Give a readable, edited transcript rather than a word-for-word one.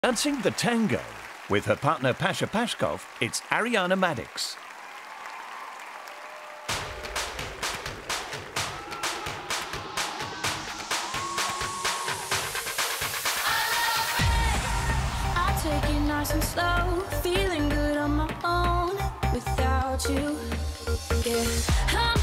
Dancing the tango with her partner Pasha Pashkov, it's Ariana Madix. I take it nice and slow, feeling good on my own without you. Yeah.